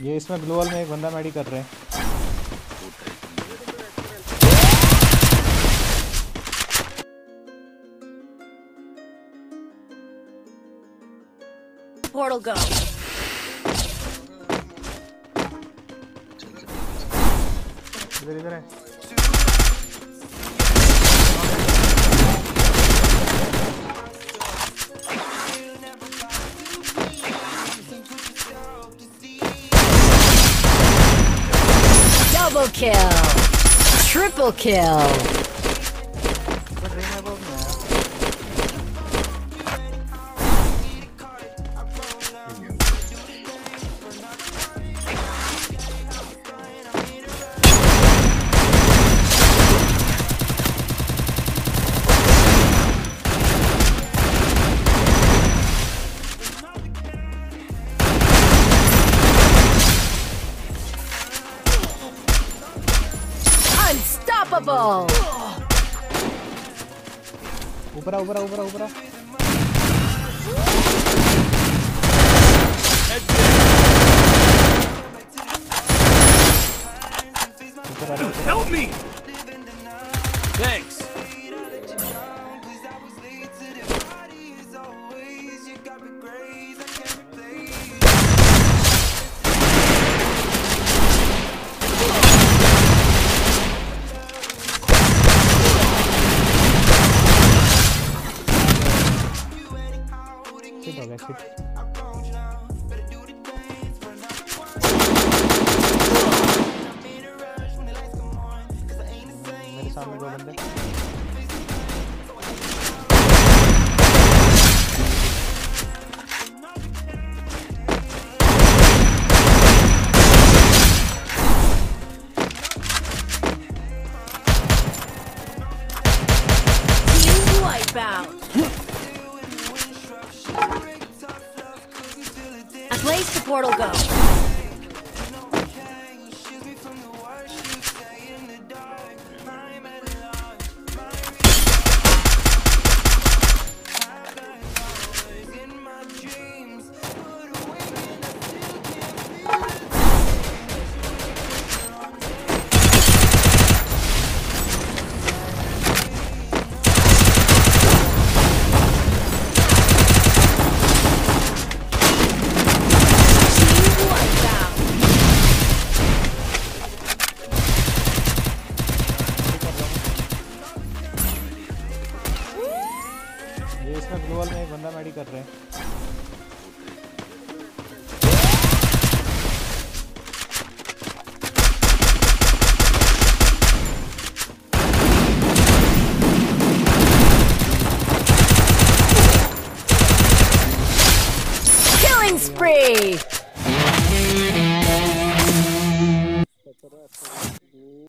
ये इसमें ग्लोबल में एक बंदा मेडी कर रहे हैं। Portal go. इधर इधर है। Double kill. Triple kill. Unstoppable. ऊपर ऊपर ऊपर ऊपर Help me. Thanks. मेरे सामने दो बंदे। Team wipeout. A place to portal go. ये इसमें ग्लोबल में एक बंदा मेडी कर रहे हैं। Killing spree.